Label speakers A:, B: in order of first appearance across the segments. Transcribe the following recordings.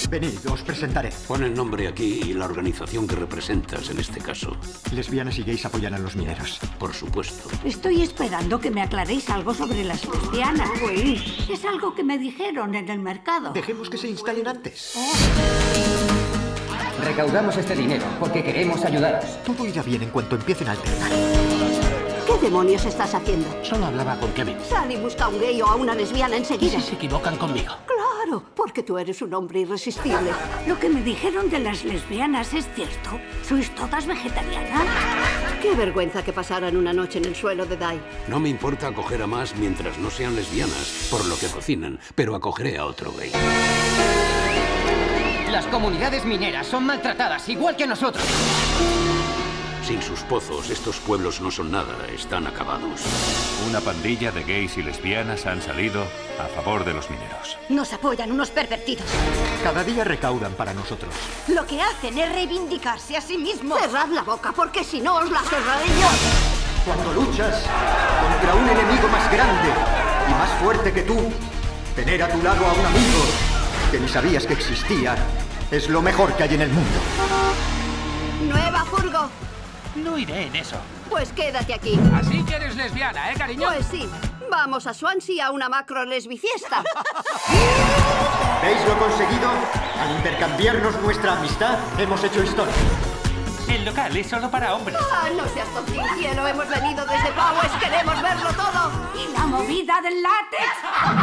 A: Venid, os presentaré.
B: Pon el nombre aquí y la organización que representas en este caso.
A: Lesbianas y gays apoyan a los mineros.
B: Por supuesto.
C: Estoy esperando que me aclaréis algo sobre las lesbianas. Es algo que me dijeron en el mercado.
A: Dejemos que se instalen antes.
D: Recaudamos este dinero porque queremos ayudaros.
A: Todo irá bien en cuanto empiecen a alternar.
E: ¿Qué demonios estás haciendo?
F: Solo hablaba con Kevin.
E: Sal y busca a un gay o a una lesbiana
F: ¿Y
E: enseguida.
F: si se equivocan conmigo?
E: Claro, porque tú eres un hombre irresistible.
C: Lo que me dijeron de las lesbianas es cierto. ¿Sois todas vegetarianas?
E: Qué vergüenza que pasaran una noche en el suelo de Dai.
B: No me importa acoger a más mientras no sean lesbianas, por lo que cocinan, pero acogeré a otro gay.
D: Las comunidades mineras son maltratadas igual que nosotros.
B: Sin sus pozos, estos pueblos no son nada, están acabados.
G: Una pandilla de gays y lesbianas han salido a favor de los mineros.
H: Nos apoyan unos pervertidos.
A: Cada día recaudan para nosotros.
H: Lo que hacen es reivindicarse a sí mismos.
E: Cerrad la boca, porque si no os la cerraré yo.
A: Cuando luchas contra un enemigo más grande y más fuerte que tú, tener a tu lado a un amigo que ni sabías que existía es lo mejor que hay en el mundo.
E: Nueva furgo.
F: No iré en eso.
E: Pues quédate aquí.
F: Así que eres lesbiana, ¿eh, cariño?
E: Pues sí. Vamos a Swansea a una macro lesbiciesta.
A: ¿Veis lo conseguido? Al intercambiarnos nuestra amistad, hemos hecho historia.
F: El local es solo para hombres.
E: Ah, no seas tontín, cielo. Hemos venido desde Powers. Queremos verlo todo.
C: ¿Y la movida del látex?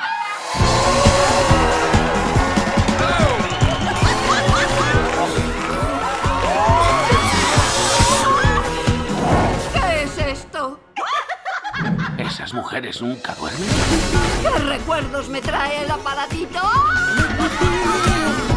E: ¿Qué es esto?
F: ¿Esas mujeres nunca duermen?
E: ¿Qué recuerdos me trae el aparatito?